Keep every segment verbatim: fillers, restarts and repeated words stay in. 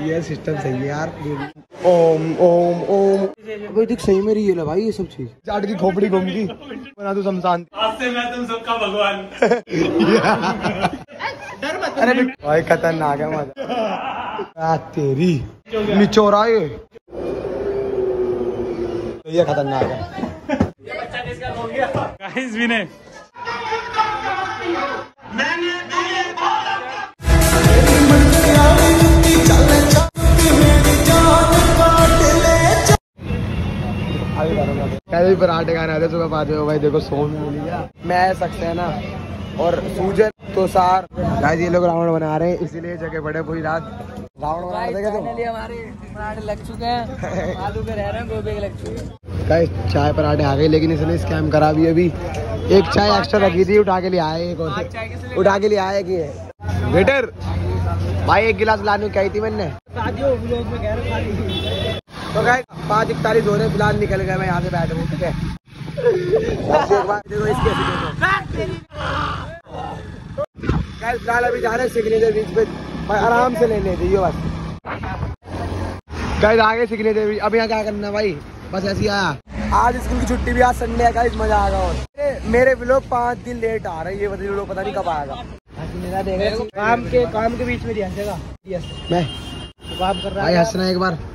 ये सिस्टम सही है यार। ओम ओम ओम भाई देख सही में रही है भाई ये सब चीज। चाट की खोपड़ी घूम गई बना तू शमशान। आज से मैं तुम सबका भगवान। अरे भाई खतरनाक है मजा तेरी निचोरा ये ये खतरनाक है। गाइस विनय कैसे भी पराठे खाने आते सुबह पाते हो भाई। देखो सोन मिल गया मैं सक्सेना और सूजन तो सार गाइस ये लोग रावण बना रहे हैं इसीलिए जगह बड़े पूरी रात रावण बना रहे थे। हमारे पराठे लग चुके हैं, आलू के रह रहे हैं, गोभी के लग चुके हैं। गाइस चाय पराठे आ गए लेकिन इसने स्कैम करा भी। अभी एक चाय एक्स्ट्रा लगी थी उठा के ले आए एक और उठा के ले आए कि वेटर भाई एक गिलास लाने कही थी मैंने। तो गाइस पाँच इकतालीस हो रहे फिलहाल निकल गए मैं यहाँ से बैठ हूँ ठीक है। देखो इसके गाइस फिलहाल अभी जा रहे हैं सिग्नेचर बीच पे भाई आराम से लेने चाहिए बस। गाइस आगे सिग्नेचर बीच। अब यहाँ क्या करना भाई बस ऐसे ही आया। आज स्कूल की छुट्टी भी आज संडे है गाइस मजा आएगा। और मेरे व्लॉग पाँच दिन लेट आ रहे हैं ये बता लोग पता नहीं कब आएगा। काम के काम के बीच में हंसेगा मैं तो काम कर रहा भाई हंसना एक बार।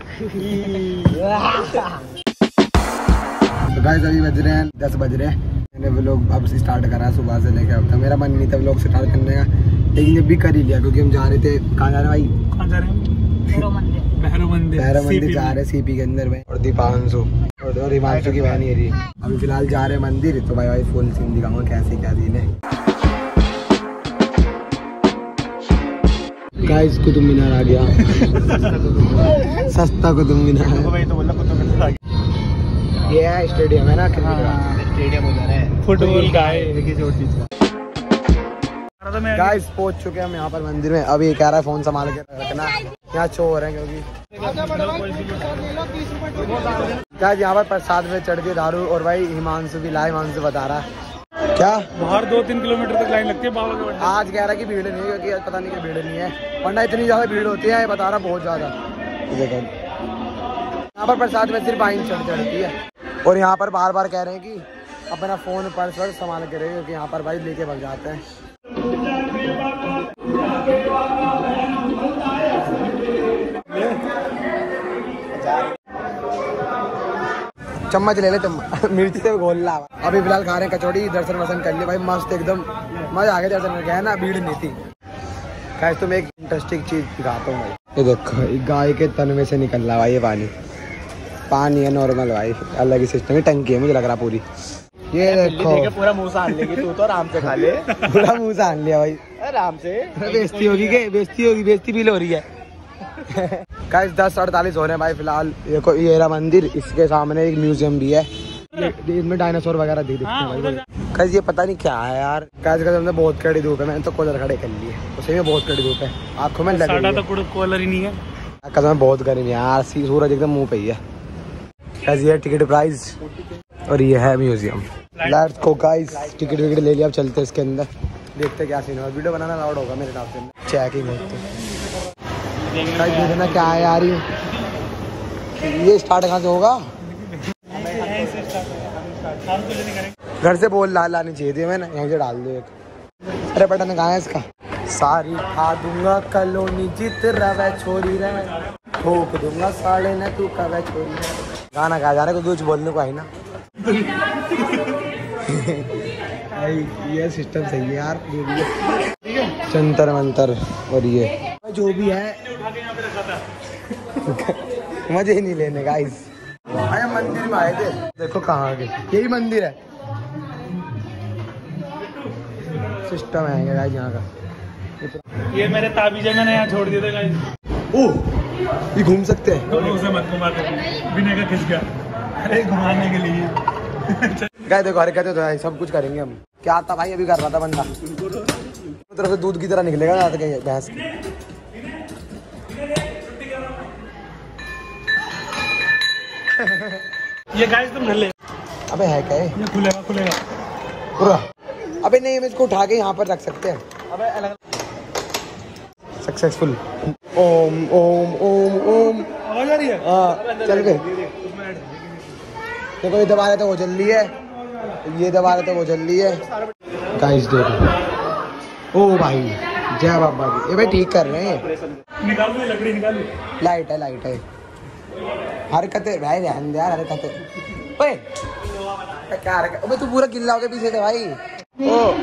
तो गाइस अभी बज रहे हैं दस बज रहे हैं। मैंने व्लॉग अब से स्टार्ट करा सुबह से लेकर अब तक। मेरा मन नहीं था व्लॉग स्टार्ट करने का लेकिन जब भी कर ही लिया क्योंकि हम जा रहे थे। कहाँ जा रहे भाई? कहाँ जा रहे हैं? भैरव मंदिर भैरव मंदिर जा रहे सीपी के अंदर में। और दीपांशु और हिमांशु की बहन ये रही। अभी फिलहाल जा रहे हैं मंदिर तो भाई भाई फुल सीन दिखाऊंगा कैसे क्या सीन है। गाइस कुतुब मीनार आ गया। सस्ता कुतुब मीनार ये है स्टेडियम है ना स्टेडियम उधर है फुटबॉल का है। गाइस पहुंच चुके हैं हम यहाँ पर मंदिर में। अब ये कह रहा है फोन संभाल के रखना यहाँ चोर है क्योंकि गाइस यहाँ पर प्रसाद में चढ़ के दारू और भाई हिमांशु भी लाए। हिमांशु बता रहा है क्या बाहर दो तीन किलोमीटर तक लाइन लगती है बाबा के। आज कह रहा है कि भीड़ नहीं है क्योंकि पता नहीं कि भीड़ नहीं है वरना इतनी ज्यादा भीड़ होती है बता रहा बहुत ज्यादा। देखो यहाँ पर प्रसाद में सिर्फ लाइन चढ़ चढ़ती है और यहाँ पर बार बार कह रहे हैं कि अपना फोन पर्स वर्स संभाल के रहे क्योंकि यहाँ पर भाई लेके भाग जाते हैं। चम्मच ले ले चम्मच मिर्ची से घोल ला। अभी फिलहाल खा रहे हैं कचौड़ी। दर्शन वर्शन कर लिए भाई मस्त एकदम मजा आ गया दर्शन करके है ना भीड़ नहीं थी। गाइस तुम एक इंटरेस्टिंग चीज दिखाता हूँ। ये देखो गाय के तन में से निकल रहा भाई ये पानी पानी है नॉर्मल भाई अलग ही सिस्टम है। टंकी है मुझे लग रहा पूरी। ये देखो पूरा मुंह सान लेगी तू तो आराम से खा ले। पूरा मुंह सान लिया भाई आराम से। बेइज्जती होगी के बेइज्जती होगी बेइज्जती फील हो रही है। गाइस दस अड़तालीस हो रहे हैं भाई फिलहाल। देखो ये रहा मंदिर इसके सामने एक म्यूजियम भी है इसमें डायनासोर वगैरह दे दिखते हैं भाई। गाइस ये पता नहीं क्या है यार। गाइस का हमने बहुत कड़ी धूप है मैंने तो कूलर खड़े कर लिए उसे में बहुत कड़ी धूप है आंखों में लग रही है। कूलर ही नहीं है कसम बहुत गर्मी है यार। सूरज एकदम मुंह पे ही है। गाइस ये टिकट प्राइस और ये है museum. Let's go guys ticket विकेट ले लिया अब चलते इसके अंदर देखते क्या सीन है। वीडियो बनाना अलाउड होगा मेरे हिसाब से। चेकिंग होती गाइस देखना क्या है यार ये स्टार्ट कहाँ से होगा? घर से बोल ला लानी चाहिए थी मैंने यहीं से डाल दो एक। अरे बटन कहाँ है इसका? सारी खा दूंगा कलोनी जीत रवे छोरी रवे ठोक दूंगा साढ़े न तू कवे छोरी। गाना गा जा रहा है कुछ बोलने को आई ना। ये सिस्टम सही है यार। जंतर मंतर और ये जो भी है मजे ही नहीं लेने गाइस। आया मंदिर में आए थे देखो कहाँ गए यही मंदिर है। सिस्टम है गाइस यहाँ का। ये मेरे ताबीजे मैंने यहाँ छोड़ दिए थे गाइस। ओह ये घूम सकते हैं। उसे मत घुमा बिना का खिस गया। अरे घुमाने के लिए गाइस देखो हरकतें तो है सब कुछ करेंगे हम। क्या आता भाई अभी कर रहा था बंदा तरफ से दूध की तरह निकलेगा ना भैंस की। ये गाइस तुम ले। अबे है क्या ये खुलेगा खुलेगा पूरा। अबे नहीं हम इसको उठा के यहाँ पर रख सकते हैं। अबे अलग सक्सेसफुल। ओम ओम ओम ओम आवाज आ रही है? हाँ चल गए। देखो ये दबा रहे तो वो जल रही है, ये दबा रहे तो वो जल रही है। गाइस देखो, ओ भाई जय बाबा की। ये भाई ठीक कर रहे हैं। निकाल लो लकड़ी, निकाल लो। लाइट है लाइट है। हरकतें भाई ध्यान दे यार, हरकतें। ओए क्या हरकत? अबे तू पूरा गिल्ला हो गया पीछे से भाई। ओ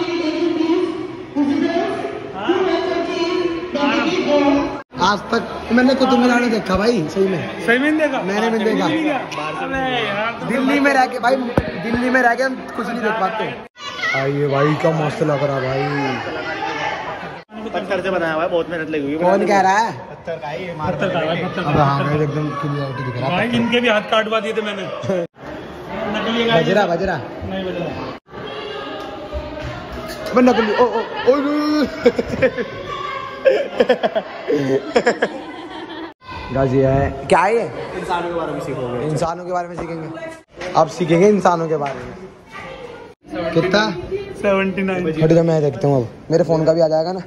आज तक मैंने कुतुब मीनार नहीं देखा भाई, सही में सही में नहीं देखा? मैंने भी देखा। अरे यार दिल्ली में रह के भाई, दिल्ली में रह के हम कुछ नहीं देख पाते। आइए भाई क्या मस्त लग रहा भाई। पत्थर से बनाया हुआ है, बहुत मेहनत लगी हुई है। कौन कह रहा है? पत्थर का ही है, पत्थर का है, पत्थर अब का। हाँ भाई एकदम क्लियरिटी दिख रहा भाई है। इनके भी हाथ काटवा दिए थे मैंने। नकली गाय बजरा बजरा नहीं बज रहा। मैं नकली। ओ ओ ओ गाजी है क्या है ये? इंसानों के बारे में सीखोगे। इंसानों के बारे में सीखेंगे। अब सीखेंगे इंसानों के बारे में। कितना? Seventy nine. हट जा, मैं देखता हूँ अब। मेरे फोन का भी आ जाएगा ना।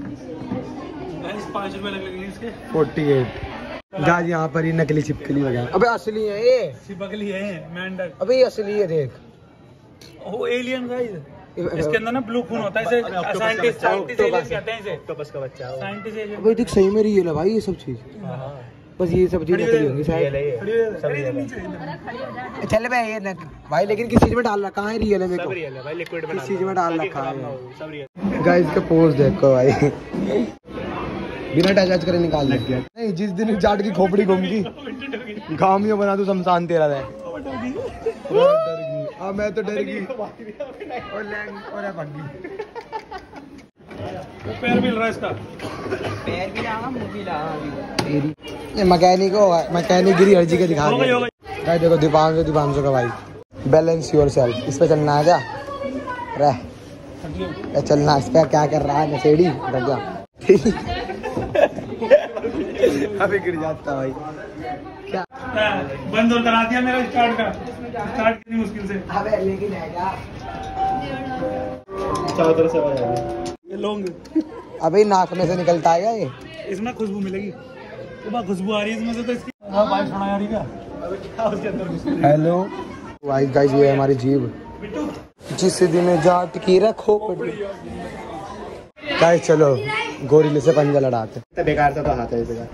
पाँच रुपए लगेंगे इसके। Forty eight. गाज यहाँ पर ही नकली छिपकली वगैरह। अबे असली है ये। चिपकली है मेंढक। अबे ये असली है देख। वो एलियन गाइस। इसके अंदर ना ब्लू खून होता है, इसे साइंटिस्ट साइंटिस्ट एलियन कहते हैं इसे। ऑक्टोपस का बच्चा है। Scientist alien. अबे देख सही में रियल है भाई ये सब चीज। बस ये सब चीज नकली होंगी शायद। चल बे ये नक भाई, लेकिन किस चीज में डाल रखा है? रियल है देखो। सब रियल है भाई, लिक्विड में किस चीज में डाल रखा है? सब रियल। गाइस के पोज देखो भाई। बिना टच करे निकाल लग गया। नहीं जिस दिन जाट की खोपड़ी घूमगी गाँव में बना तू शमशान तेरा है। डर गई। अब मैं तो डर गई और लैंग और भाग गई। वो पैर मिल रहा है इसका। पैर भी लगा, मुंह भी लगा। ये मैकेनिक होगा, मैकेनिक गिरी हर जगह दिखा हो गई, हो गई। भाई देखो दीपांशु दीपांशु का भाई। Balance yourself. इस पे चलना है क्या? रह चलना इस पे। क्या कर रहा है नशेड़ी? रख जा। अभी गिर जाता भाई। क्या बंद और करा दिया मेरा स्टार्ट का। स्टार्ट कितनी मुश्किल से। अबे लेकिन है क्या? चारों तरफ से आवाज आ रही है। ये लौंग। अबे नाक में से निकलता है क्या ये? इसमें खुशबू मिलेगी। तो बा खुशबू आ रही है इसमें से तो इसकी। हाँ भाई सुना यार क्या? हेलो गाइस गाइस ये है हमारी जीभ। जिस दिन जाट की रखो। गाइस चलो गोरिल्ले से पंजा लड़ाते। तो बेकार सा तो हाथ है इसका।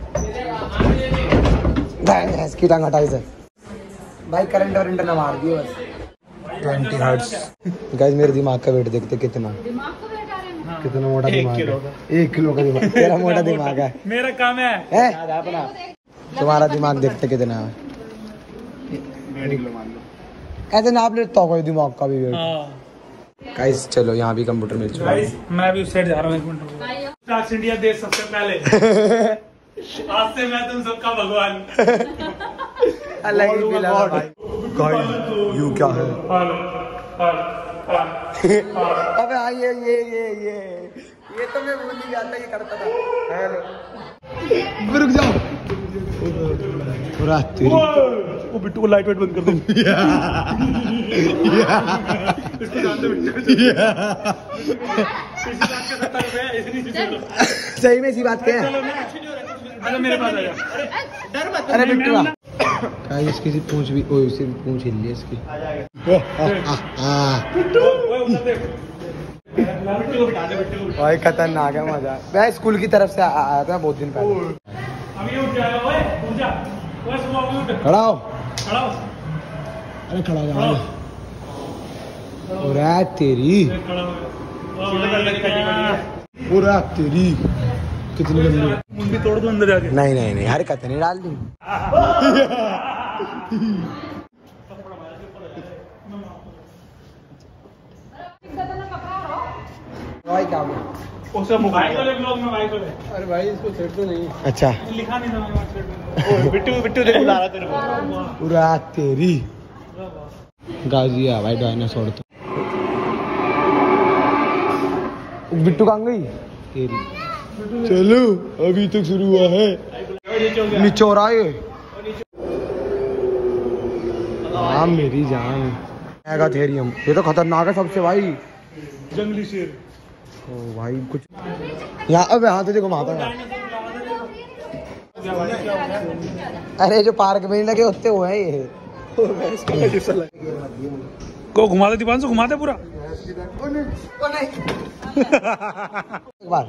भैंस की टांग हटा इसे भाई। करंट वरंट ना मार दियो बस। Twenty hertz. गाइस मेरे दिमाग का वेट देखते कितना कितना मोटा दिमाग है। एक किलो का दिमाग। तेरा मोटा दिमाग है। मेरा काम है। हैं? अपना तुम्हारा दिमाग देखते कितना है। डेढ़ किलो मान लो। ऐसे नाप लेता कोई दिमाग का भी वेट। हाँ। गाइस चलो यहाँ भी कंप्यूटर मिल चुका है। गाइस मैं भी उस साइड जा रहा हूँ एक मिनट। स्टार्स इंडिया देश सबसे पहले। आज से मैं तुम सबका भगवान। अलग ही फील है भाई। गाइस यू क्या है? हाल हाल हाल। अबे हाँ ये ये ये ये ये तो मैं भूल ही जाता, ये करता था। हेलो रुक जाओ। पूरा तेरी वो बिट्टू को लाइट वेट बंद कर दो। इसको जान दो बिट्टू। सही में इसी बात के हैं। अरे मेरे पास आ जा। अरे बिट्टू आ। गाइस इसकी पूंछ भी, ओए उससे भी पूंछ हिल है इसकी। भाई खतरनाक है मजा। मैं स्कूल की तरफ से आया था बहुत दिन पहले। अभी उठ जा ओए, उठ जा। ओए सुबह अभी उठ। खड़ा हो। खड़ा हो। अरे खड़ा हो जा। पूरा तेरी खड़ा हो। पूरा तेरी कितनी लंबी है। मुंडी तोड़ दो अंदर जाके। नहीं नहीं नहीं हरकत नहीं डाल दी। भाई क्या हुआ? उससे मोबाइल वाले ब्लॉग में भाई बोले। अरे भाई इसको सेट तो नहीं। अच्छा लिखा नहीं था मेरे पास सेट में। बिट्टू बिट्टू देखो ला रहा तेरे को। पूरा तेरी गाजिया भाई डायनासोर तो। बिट्टू कहाँ गई तेरी? चलो अभी तक शुरू हुआ है। निचोरा ये। हाँ मेरी जान। थेरियम ये तो खतरनाक है सबसे भाई। जंगली शेर। ओ भाई कुछ यहाँ अब यहाँ तुझे घुमाता हूँ। अरे जो पार्क में नहीं लगे होते वो है ये। को घुमा दे दीपांशु, घुमा दे पूरा। एक बार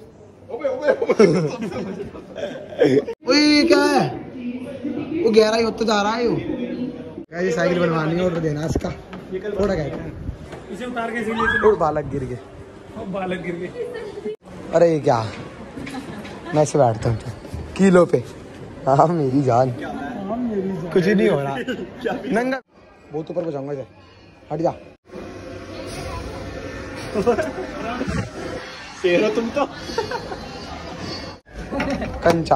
ओए क्या है वो गहराई होता जा रहा है वो। ये साइकिल बनवानी है, ऑर्डर देना इसका। थोड़ा क्या इसे उतार के इसीलिए और बालक गिर गए, बालक गिर गए। अरे ये क्या मैं से बैठता हूँ किलो पे। हाँ मेरी जान कुछ ही नहीं हो रहा नंगा। बहुत ऊपर को जाऊंगा इसे, हट जा। तेरा तुम तो कंचा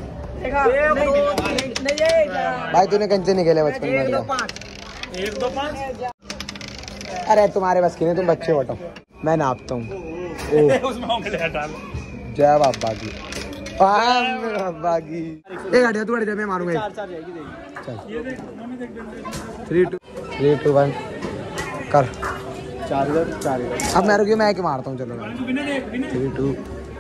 भाई तूने कंचे नहीं खेले बचपन में। एक दो पाँच। अरे तुम्हारे बस की नहीं, तुम बच्चे हटो, मैं नापता हूँ। उसमें उंगली हटा लो। जय बाबा की, बाबा की। एक हटिया तू, हटिया मैं मारूंगा। चल three two three two one कर। चार इधर चार इधर। अब मैं रुकिए, मैं एक मारता हूँ। चलो थ्री टू।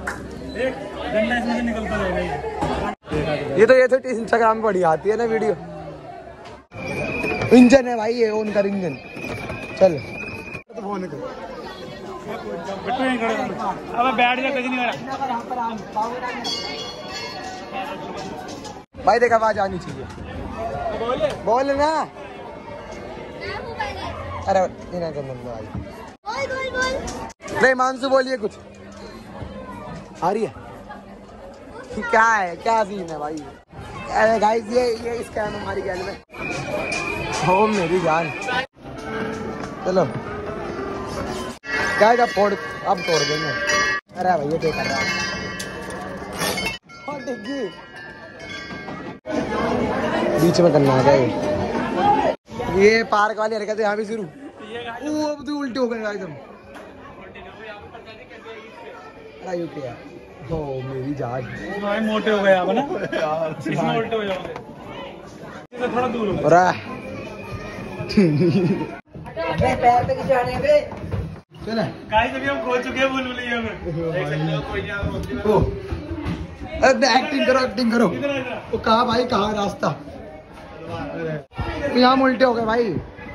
निकलता रहेगा ये तो ये तो इंस्टाग्राम में बड़ी आती है ना वीडियो। इंजन है भाई ये, ऑन कर इंजन। चल फोन कर। अब बैठ जा, कहीं नहीं करा भाई देख आवाज आनी चाहिए, बोल ना। अरे इन्हें चंदन भाई नहीं मानसू बोलिए कुछ। आ रही है क्या है, क्या सीन है भाई। अरे गाइस ये ये स्कैम हमारी गैल में हो मेरी जान। चलो गाइस अब फोड़, अब तोड़ देंगे। अरे भैया क्या कर रहा है बीच में करना है ये। ये पार्क वाली हरकत यहाँ भी शुरू। ओ अब तो उल्टे हो गए एकदम। अरे क्या हो मेरी जान, भाई मोटे हो गए आप ना। इसमें उल्टे हो जाओगे, थोड़ा दूर हो रहा। चले गाइस अभी हम खो चुके हैं बुलबुलिया में। ओ एक्टिंग करो, एक्टिंग करो। वो कहा भाई, कहा रास्ता। यहाँ उल्टे हो गए भाई।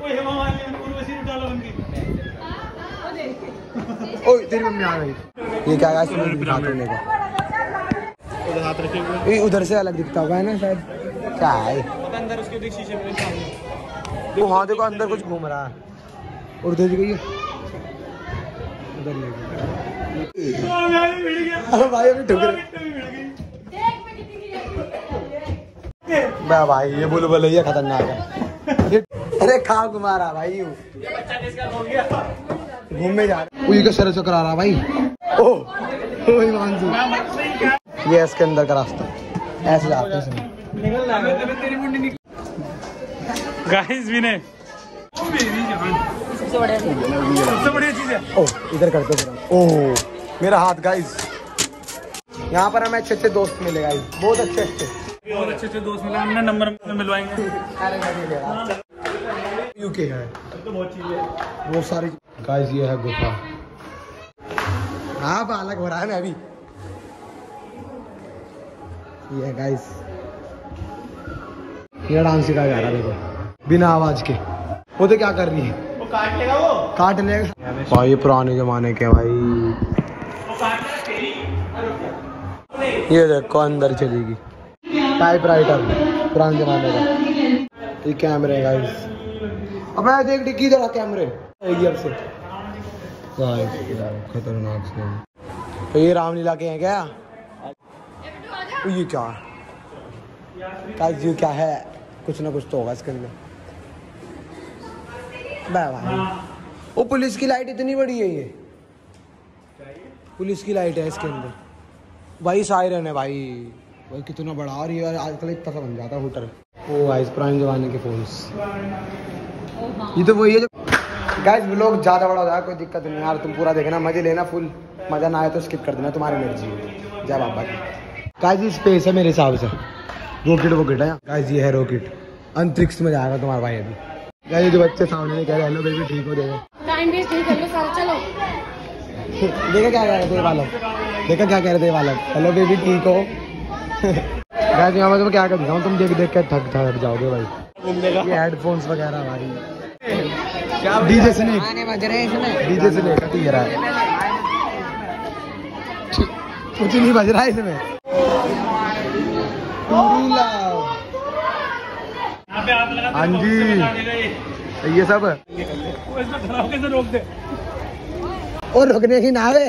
ओ तेरी मम्मी आ गई। ये क्या है, हाथ रखेंगे। उधर से अलग दिखता होगा है ना शायद। क्या है अंदर उसके शीशे में सामने। वो वहाँ देखो अंदर कुछ घूम रहा है। और दे दी गई उधर ले गया भाई। अभी ठुकर भाई, ये बुलबुल है, खतरनाक है। अरे खा घुमा रहा भाई, यू घूमने जा रहा। उसी का सर से करा रहा भाई। ओ मानसू, ये इसके अंदर का रास्ता ऐसे जाते हैं। गाइस विनय सबसे बढ़िया सबसे बढ़िया चीज है। ओ इधर करते हैं। ओ मेरा हाथ गाइस। यहाँ पर हमें अच्छे अच्छे दोस्त मिले गाइस, बहुत अच्छे अच्छे बहुत अच्छे अच्छे दोस्त मिले। हमने नंबर मिलवाएंगे। यूके है तो बहुत चीज है, बहुत सारी गाइस। ये है गुफा। हाँ अलग हो रहा है मैं अभी। ये है गाइस, ये डांस सिखाया जा रहा है देखो, बिना आवाज के। वो तो क्या कर रही है, वो काट लेगा, वो काट लेगा भाई। ये पुराने जमाने के भाई। वो काट ये देखो अंदर चलेगी। टाइपराइटर पुराने जमाने का। ये कैमरे गाइस। अब मैं देख डिग्गी जरा कैमरे गियर से खतरनाक से। तो ये रामलीला के हैं क्या? ये क्या गाइस, ये क्या है? कुछ ना कुछ तो होगा इसके अंदर। भाई वो पुलिस की लाइट इतनी बड़ी है, ये पुलिस की लाइट है इसके अंदर भाई। सायरन है भाई। भाई कितना बड़ा। और ये आजकल इतना सा बन जाता है हुटर। ओ गाइस पुराने जमाने के फोन्स। ये तो वही है जो गाइस व्लॉग ज़्यादा बड़ा हो जाएगा, कोई दिक्कत नहीं यार। तुम पूरा देखना, मजे लेना फुल। मजा ना आए तो स्किप कर देना, तुम्हारी मर्जी है। जय बाबा की। गाइस ये स्पेस है मेरे हिसाब से। रॉकेट वॉकेट है गाइस, ये है रॉकेट। अंतरिक्ष में जाएगा तुम्हारा भाई अभी। गाइस जो बच्चे सामने कह रहे हेलो बेबी ठीक हो जाएगा। टाइम वेस्ट नहीं कर लो सारा, चलो। देखा क्या कह रहे थे बालक, देखा क्या कह रहे थे बालक। हेलो बेबी ठीक हो? गाइस यहाँ मैं तुम्हें क्या कर दिखाऊं, तुम देख देख के थक थक जाओगे भाई। ये हेडफोन्स वगैरह भाई, डीजे स्नेक, गाने बज रहे हैं इसमें। डीजे स्नेक ठीक रहा है, कुछ नहीं बज रहा है इसमें। यहाँ पे हाथ लगा हाँ तो जी। उससे बता देगा ये। ये सब वो इसमें खराब कैसे रोक दे। और रुकने की नावे।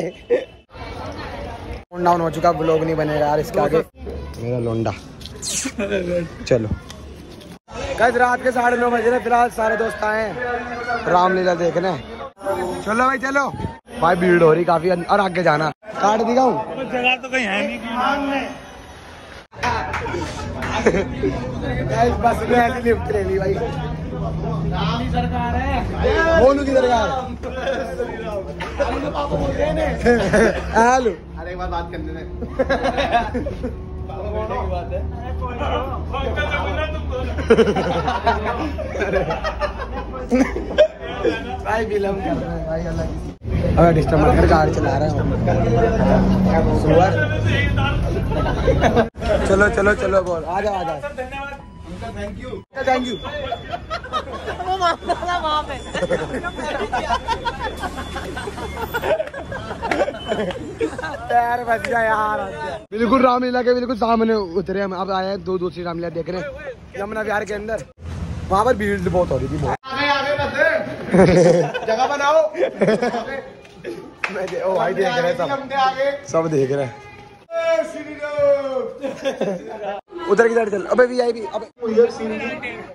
डाउन हो चुका, ब्लॉग नहीं बनेगा यार इसके आगे। मेरा लोंडा। चलो गाइस रात के साढ़े नौ बजे फिलहाल सारे दोस्त आए हैं रामलीला देखने। चलो भाई चलो भाई, भीड़ हो रही काफी और आगे जाना। काट दिखाऊं? जगह तो कहीं है नहीं कि गाइस बस में ऐसी लिफ्ट ले ली भाई। सरकार है बोलू की सरकार। हेलो, अरे एक बार बात करने दे। भाई विलम्ब कर रहे हैं भाई, अलग। अबे डिस्टर्ब मत कर, कार चला रहा हूँ सुअर। चलो चलो चलो बोल, आ जाओ आ जाओ। धन्यवाद। Thank you thank you. वो मारना वहाँ पे। पैर बच गया यार। बिल्कुल रामलीला के बिल्कुल सामने उतरे हम, अब आए हैं दो दूसरी रामलीला देख रहे हैं यमुना विहार के अंदर। वहाँ पर भीड़ बहुत हो रही थी बहुत। आगे आगे बस जगह बनाओ। मैं दे, ओ भाई देख रहे हैं सब, आगे सब देख रहे हैं। उधर की तरफ चल। अबे वी आई पी, अबे